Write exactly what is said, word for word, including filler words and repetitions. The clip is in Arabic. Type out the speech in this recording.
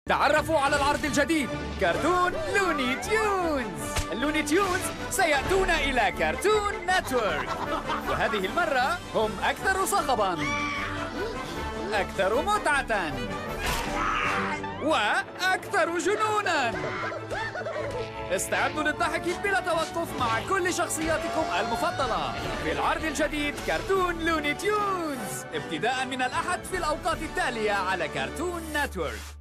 تعرفوا على العرض الجديد كرتون لوني تيونز. اللوني تيونز سيأتون إلى كرتون نتورك، وهذه المرة هم أكثر صخباً، أكثر متعة، وأكثر جنوناً. استعدوا للضحك بلا توقف مع كل شخصياتكم المفضلة في العرض الجديد كرتون لوني تيونز، ابتداء من الأحد في الأوقات التالية على كرتون نتورك.